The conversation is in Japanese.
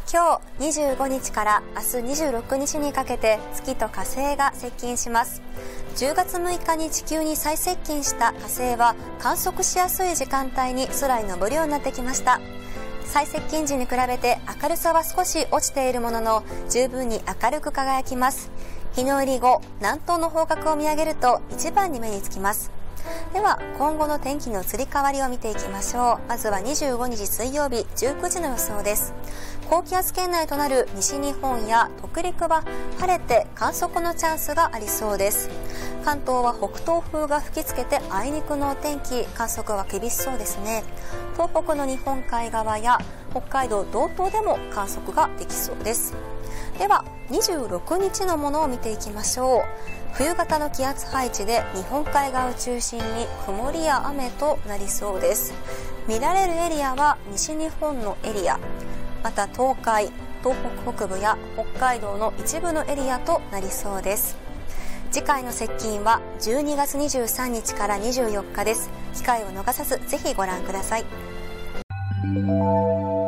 今日25日から明日26日にかけて月と火星が接近します。10月6日に地球に再接近した火星は観測しやすい時間帯に空に昇るようになってきました。再接近時に比べて明るさは少し落ちているものの十分に明るく輝きます。日の入り後、南東の方角を見上げると一番に目につきます。では今後の天気の移り変わりを見ていきましょう。まずは25日水曜日19時の予想です。高気圧圏内となる西日本や北陸は晴れて観測のチャンスがありそうです。関東は北東風が吹きつけてあいにくのお天気、観測は厳しそうですね。東北の日本海側や北海道道東でも観測ができそうです。では26日のものを見ていきましょう。冬型の気圧配置で日本海側を中心に曇りや雨となりそうです。見られるエリアは西日本のエリア、また東海、東北北部や北海道の一部のエリアとなりそうです。次回の接近は12月23日から24日です。機会を逃さずぜひご覧ください。